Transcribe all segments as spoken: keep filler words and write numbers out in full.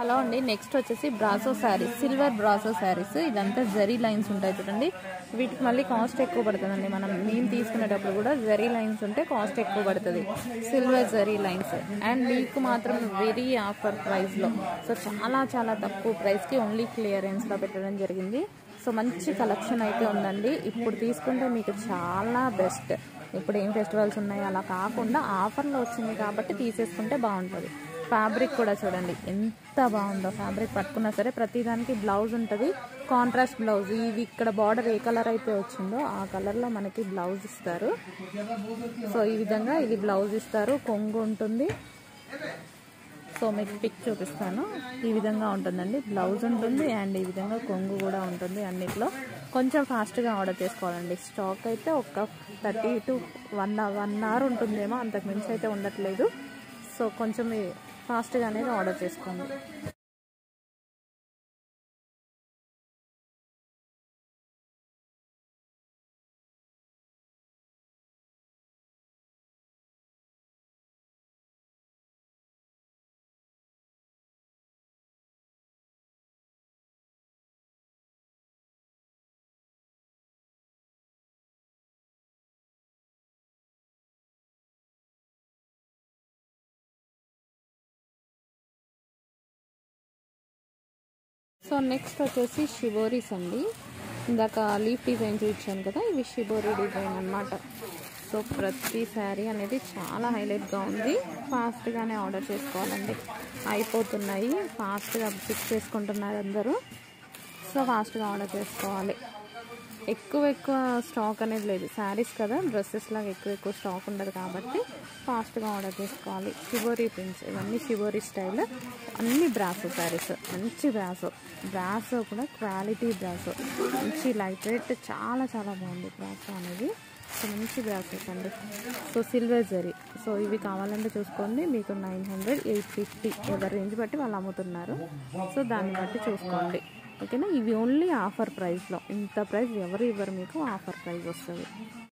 Hello అండి, next వచ్చేసి brasso sarees, silver brasso sarees. ఇదంతా జరీ లైన్స్ ఉంటాయి చూడండి. వీటికి మళ్ళీ కాస్ట్ ఎక్కువ పడుతుందండి. మనం మేము తీసుకునేటప్పుడు కూడా జరీ లైన్స్ ఉంటే కాస్ట్ ఎక్కువ పడుతుంది, సిల్వర్ జరీ లైన్స్. అండ్ మీకు మాత్రం వెరీ ఆఫర్ ప్రైస్లో, సో చాలా చాలా తక్కువ ప్రైస్కి ఓన్లీ క్లియరెన్స్లో పెట్టడం జరిగింది. సో మంచి కలెక్షన్ అయితే ఉందండి. ఇప్పుడు తీసుకుంటే మీకు చాలా బెస్ట్. ఇప్పుడు ఏం ఫెస్టివల్స్ ఉన్నాయి అలా కాకుండా ఆఫర్లో వచ్చింది కాబట్టి తీసేసుకుంటే బాగుంటుంది. ఫ్యాబ్రిక్ కూడా చూడండి ఎంత బాగుందో. ఫ్యాబ్రిక్ పట్టుకున్నా సరే ప్రతిదానికి బ్లౌజ్ ఉంటుంది, కాంట్రాస్ట్ బ్లౌజ్. ఇది ఇక్కడ బార్డర్ ఏ కలర్ అయితే వచ్చిందో ఆ కలర్లో మనకి బ్లౌజ్ ఇస్తారు. సో ఈ విధంగా ఇది బ్లౌజ్ ఇస్తారు, కొంగు ఉంటుంది. సో మీకు పిక్ చూపిస్తాను. ఈ విధంగా ఉంటుందండి, బ్లౌజ్ ఉంటుంది అండ్ ఈ విధంగా కొంగు కూడా ఉంటుంది. అన్నిట్లో కొంచెం ఫాస్ట్గా ఆర్డర్ చేసుకోవాలండి. స్టాక్ అయితే ఒక thirty to one one hour ఉంటుందేమో, అంతకు మించి అయితే ఉండట్లేదు. సో కొంచెం ఫాస్ట్గా అనేది ఆర్డర్ చేసుకోండి. సో నెక్స్ట్ వచ్చేసి షిబోరీస్ అండి. ఇందాక లీఫ్ డిజైన్ చూపించాను కదా, ఇవి షిబోరీ డిజైన్ అన్నమాట. సో ప్రతి శారీ అనేది చాలా హైలైట్గా ఉంది. ఫాస్ట్గానే ఆర్డర్ చేసుకోవాలండి, అయిపోతున్నాయి. ఫాస్ట్గా బుక్ చేసుకుంటున్నారు అందరూ. సో ఫాస్ట్గా ఆర్డర్ చేసుకోవాలి. ఎక్కువ ఎక్కువ స్టాక్ అనేది లేదు, శారీస్ కదా, డ్రెస్సెస్ లాగా ఎక్కువ ఎక్కువ స్టాక్ ఉండదు కాబట్టి ఫాస్ట్గా ఆర్డర్ చేసుకోవాలి. షిబోరీ ప్రింట్స్, ఇవన్నీ షిబోరీ స్టైల్, అన్ని బ్రాసో శారీస్. మంచి బ్రాసో, బ్రాసో కూడా క్వాలిటీ బ్రాసో, మంచి లైట్ వెయిట్, చాలా చాలా బాగుంది బ్రాసో అనేది. సో మంచి బ్రాసెస్ అండి. So silver zari. సో ఇవి కావాలంటే చూసుకోండి, మీకు నైన్ హండ్రెడ్ ఎయిట్ ఫిఫ్టీ ఎవరి రేంజ్ బట్టి వాళ్ళు అమ్ముతున్నారు. సో దాన్ని బట్టి చూసుకోండి, ఓకేనా. ఇవి ఓన్లీ ఆఫర్ ప్రైస్లో, ఇంత ప్రైస్ ఎవరు ఇవ్వరు మీకు, ఆఫర్ ప్రైస్ వస్తుంది.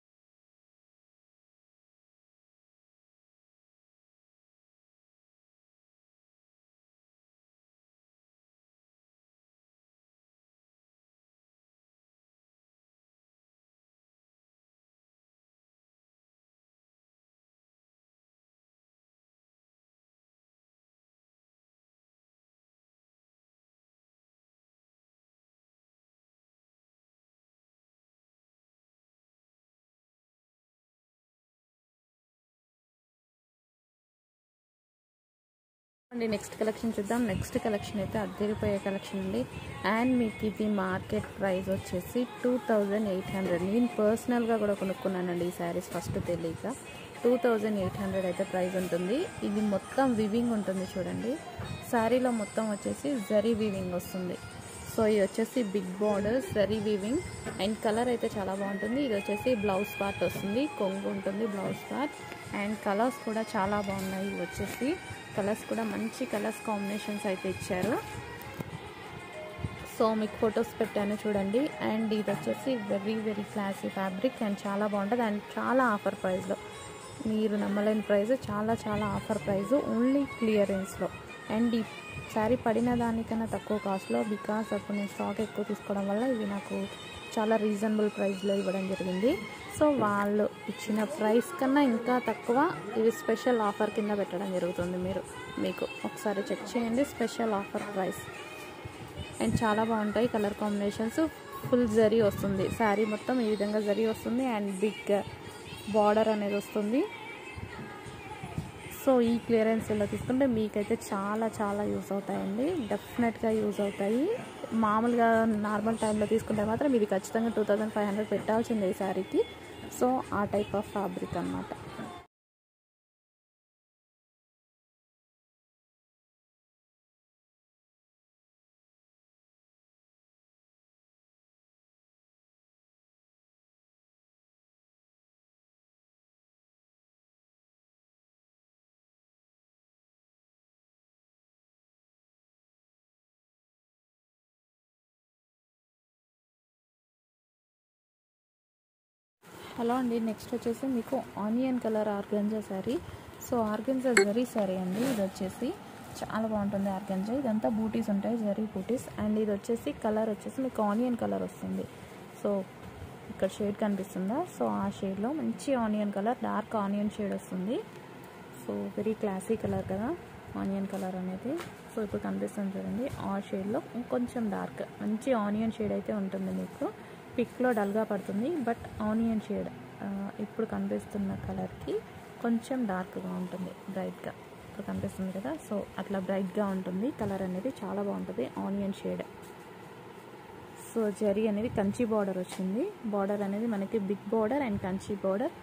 అండి నెక్స్ట్ కలెక్షన్ చూద్దాం. నెక్స్ట్ కలెక్షన్ అయితే అద్దరిపోయే కలెక్షన్ అండి. అండ్ మీకు ఇది మార్కెట్ ప్రైస్ వచ్చేసి టూ థౌజండ్ ఎయిట్ హండ్రెడ్ నేను పర్సనల్గా కూడా కొనుక్కున్నానండి ఈ శారీస్, ఫస్ట్ తెలియక. టూ థౌజండ్ ఎయిట్ హండ్రెడ్ అయితే ప్రైస్ ఉంటుంది. ఇది మొత్తం వివింగ్ ఉంటుంది చూడండి. శారీలో మొత్తం వచ్చేసి జరీ వివింగ్ వస్తుంది. సో ఇది వచ్చేసి big border zari weaving and colour అయితే చాలా బాగుంటుంది. ఇది వచ్చేసి బ్లౌజ్ పార్ట్ వస్తుంది, కొంగు ఉంటుంది బ్లౌజ్ పార్ట్. అండ్ కలర్స్ కూడా చాలా బాగున్నాయి. ఇవి వచ్చేసి కలర్స్ కూడా మంచి కలర్స్ కాంబినేషన్స్ అయితే ఇచ్చారు. సో మీకు ఫొటోస్ పెట్టాను చూడండి. అండ్ ఇది వచ్చేసి very very classy fabric and చాలా బాగుంటుంది. అండ్ చాలా ఆఫర్ ప్రైస్లో, మీరు నమ్మలేని ప్రైస్, చాలా చాలా ఆఫర్ ప్రైస్, ఓన్లీ క్లియరెన్స్లో. అండ్ ఈ శారీ పడిన దానికన్నా తక్కువ కాస్ట్లో, బికాస్ అప్పుడు నేను స్టాక్ ఎక్కువ తీసుకోవడం వల్ల ఇవి నాకు చాలా రీజనబుల్ ప్రైస్లో ఇవ్వడం జరిగింది. సో వాళ్ళు ఇచ్చిన ప్రైస్ కన్నా ఇంకా తక్కువ ఇవి స్పెషల్ ఆఫర్ కింద పెట్టడం జరుగుతుంది. మీరు మీకు ఒకసారి చెక్ చేయండి, స్పెషల్ ఆఫర్ ప్రైస్. అండ్ చాలా బాగుంటాయి కలర్ కాంబినేషన్స్. ఫుల్ జరీ వస్తుంది, శారీ మొత్తం ఈ విధంగా జరీ వస్తుంది అండ్ బిగ్ బార్డర్ అనేది వస్తుంది. సో ఈ క్లియరెన్స్లో తీసుకుంటే మీకైతే చాలా చాలా యూజ్ అవుతాయండి, డెఫినెట్గా యూజ్ అవుతాయి. మామూలుగా నార్మల్ టైంలో తీసుకుంటే మాత్రం ఇది ఖచ్చితంగా టూ థౌజండ్ ఫైవ్ హండ్రెడ్ పెట్టాల్సిందే ఈ శారీకి. సో ఆ టైప్ ఆఫ్ ఫ్యాబ్రిక్ అన్నమాట. హలో అండి, నెక్స్ట్ వచ్చేసి మీకు onion colour organza sari. So organza zari sari అండి ఇది వచ్చేసి. చాలా బాగుంటుంది ఆర్గంజా. ఇదంతా బూటీస్ ఉంటాయి, జరీ బూటీస్. అండ్ ఇది వచ్చేసి కలర్ వచ్చేసి మీకు ఆనియన్ కలర్ వస్తుంది. సో ఇక్కడ షేడ్ కనిపిస్తుందా? సో ఆ షేడ్లో మంచి onion colour, dark onion shade వస్తుంది. సో వెరీ క్లాసీ కలర్ కదా ఆనియన్ కలర్ అనేది. సో ఇప్పుడు కనిపిస్తుంది చూడండి, ఆ షేడ్లో ఇంకొంచెం డార్క్ మంచి ఆనియన్ షేడ్ అయితే ఉంటుంది. మీకు పిక్లో డల్గా పడుతుంది, బట్ ఆనియన్ షేడ్ ఇప్పుడు కనిపిస్తున్న కలర్కి కొంచెం డార్క్గా ఉంటుంది, బ్రైట్గా. ఇప్పుడు కనిపిస్తుంది కదా, సో అట్లా బ్రైట్గా ఉంటుంది కలర్ అనేది, చాలా బాగుంటుంది ఆనియన్ షేడ్. సో జరీ అనేది కంచి బార్డర్ వచ్చింది. బార్డర్ అనేది మనకి big border and Kanchi border.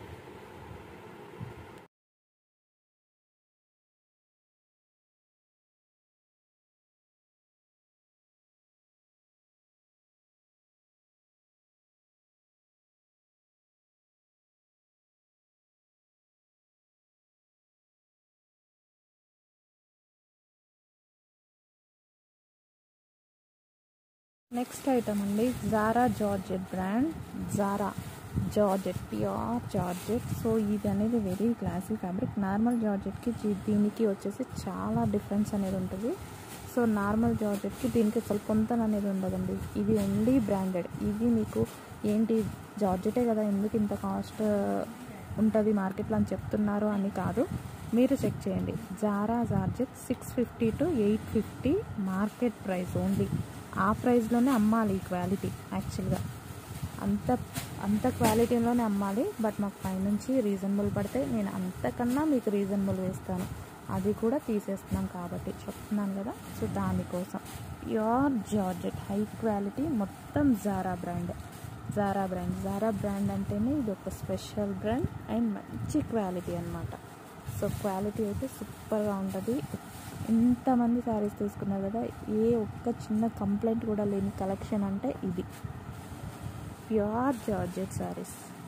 Next item అండి, Zara georgette brand. Zara georgette, pure georgette. So ఇది అనేది వెరీ క్లాసీ ఫ్యాబ్రిక్. నార్మల్ జార్జెట్కి దీనికి వచ్చేసి చాలా డిఫరెన్స్ అనేది ఉంటుంది. సో నార్మల్ జార్జెట్కి దీనికి అసలు పొంతన అనేది ఉండదండి. ఇది ఓన్లీ బ్రాండెడ్. ఇది మీకు ఏంటి జార్జెటే కదా, ఎందుకు ఇంత కాస్ట్ ఉంటుంది మార్కెట్లో అని చెప్తున్నారు అని కాదు, మీరు చెక్ చేయండి. Zara georgette six fifty to eight fifty market price only. ఆ ప్రైస్లోనే అమ్మాలి ఈ క్వాలిటీ. యాక్చువల్గా అంత అంత క్వాలిటీలోనే అమ్మాలి, బట్ మాకు పైనుంచి రీజనబుల్ పడితే నేను అంతకన్నా మీకు రీజనబుల్ వేస్తాను. అది కూడా తీసేస్తున్నాం కాబట్టి చెప్తున్నాను కదా. సో దానికోసం ప్యూర్ జార్జెట్ హై క్వాలిటీ, మొత్తం Zara brand. Zara brand Zara brand అంటేనే ఇది ఒక స్పెషల్ బ్రాండ్ అండ్ మంచి క్వాలిటీ అనమాట. సో క్వాలిటీ అయితే సూపర్గా ఉంటుంది. ఇంతమంది శారీస్ తీసుకున్నారు కదా, ఏ ఒక్క చిన్న కంప్లైంట్ కూడా లేని కలెక్షన్ అంటే ఇది ప్యూర్ జార్జెట్ శారీస్.